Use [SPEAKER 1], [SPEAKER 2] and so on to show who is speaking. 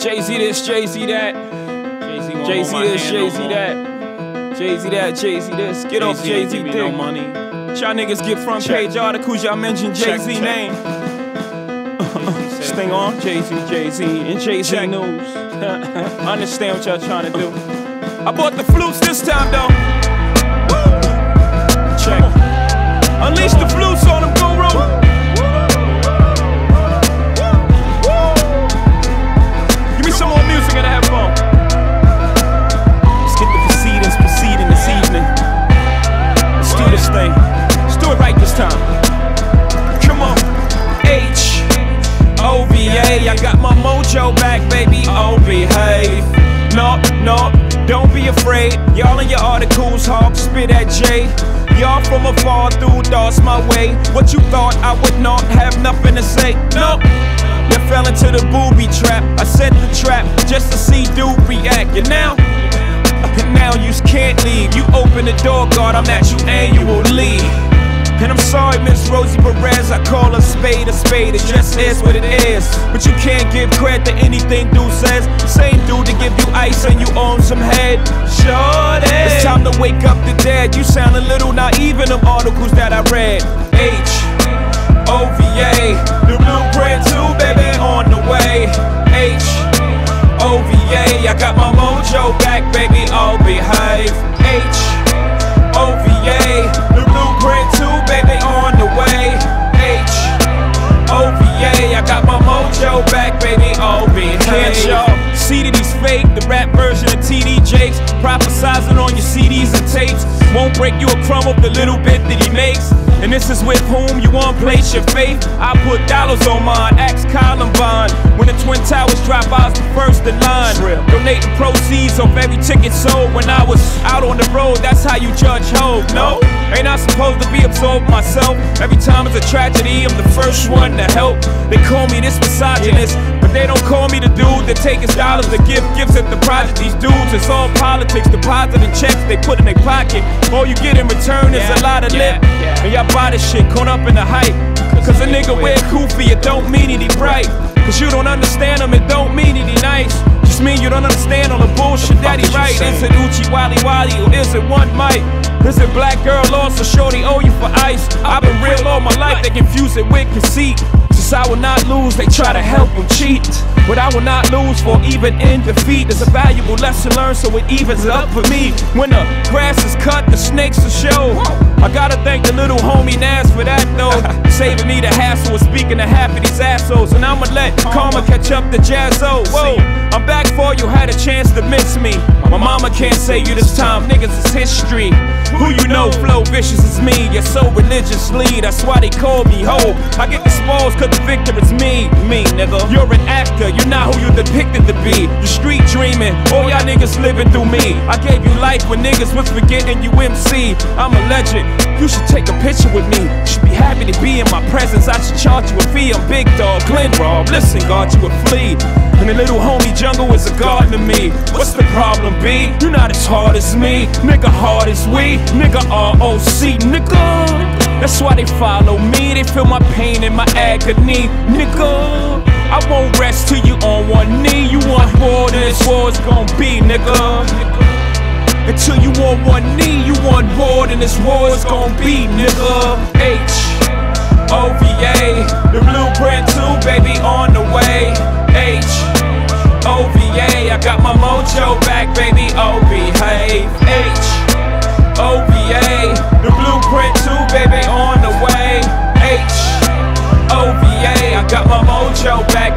[SPEAKER 1] Jay-Z this, Jay-Z that. Jay-Z this, Jay-Z that. Jay-Z that, Jay-Z this. Get off Jay-Z dick.
[SPEAKER 2] No money.
[SPEAKER 1] Y'all niggas get front page articles, y'all mention Jay-Z name. Sting on Jay-Z, and Jay-Z news. I understand what y'all trying to do. I bought the flutes this time though. Check. Unleash the flutes on them, go roll. Give me some more music and have fun. Let's get the proceedings proceeding this evening. Let's do this thing. Let's do it right this time. Come on. H-O-V-A. I got my mojo back, baby. Oh, behave. No, don't be afraid. Y'all in your articles, hawk, spit at J. Y'all from afar through thoughts my way. What you thought I would not have nothing to say? No. You fell into the booby trap. I set the trap just to see dude react. And now you can't leave. You open the door, God, I'm at you annually. And I'm sorry, Miss Rosie Perez, I call a spade, it just is what it is. But you can't give credit to anything dude says. Same dude to give you ice and you own some head. Sure is. It's time to wake up the dead. You sound a little naive in them articles that I read. H-O-V-A, the blueprint too, baby, on the way. H-O-V-A, I got my mojo back, baby, I'll behave. H-O-V-A, the blueprint too, baby, on the way. H-O-V-A, I got my mojo back, baby, I'll behave. Can't y'all see that he's fake? The rap version of TD Jakes, prophesizing on your CDs and tapes. Won't break you a crumb of the little bit that he makes. And this is with whom you won't place your faith. I put dollars on mine, ask Columbine. When the Twin Towers drop, I was the first in line. Donating proceeds of every ticket sold. When I was out on the road, that's how you judge hope. No, ain't I supposed to be absorbed myself? Every time it's a tragedy, I'm the first one to help. They call me this misogynist, but they don't call me the dude that take his dollars to give gifts at the project. These dudes, it's all politics, depositing checks they put in their pocket. All you get in return is a lot of lip. And y'all buy this shit caught up in the hype. Cause a nigga wear goofy, it don't mean he bright. Cause you don't understand him, it don't mean he nice. Just mean you don't understand all the bullshit that he write. Is it Uchi Wally Wally or is it One Mike? Is it Black Girl lost or shorty owe you for ice? I've been real all my life, they confuse it with conceit. Since I will not lose, they try to help them cheat. But I will not lose for even in defeat. It's a valuable lesson learned, so it evens it up for me. When the grass is cut, the snakes will show. I gotta thank the little homie Nas for that though. Saving me the hassle of speaking to half of these assholes. And I'ma let karma catch up to Jazzo. Whoa, I'm back for you, had a chance to miss me. My mama can't say you this time, niggas is history. Who you know, Flow Vicious is me. You're so religiously, that's why they call me ho. I get the spoils cause the victor is me, nigga. You're an actor, you're not who you're depicted to be. You're street dreaming, all y'all niggas living through me. I gave you life when niggas was forgetting you MC. I'm a legend, you should take a picture with me. You should be happy to be in my presence, I should charge you a fee. I'm Big Dog, Glenn Rob, listen, God, you a flea. And the little homie Jungle is a garden to me. What's the problem, B? You're not as hard as me. Nigga hard as we. Nigga ROC, nigga. That's why they follow me. They feel my pain and my agony, nigga. I won't rest till you on one knee. You want war, then this war's gon' be, nigga. Until you on one knee, you want war, then this war's gon' be, nigga. H-O-V-A, the blueprint too, baby, on the way. H-O-V-A, I got my mojo back, baby, oh behave. H-O-V-A, the blueprint too, baby, on the way. H-O-V-A, I got my mojo back.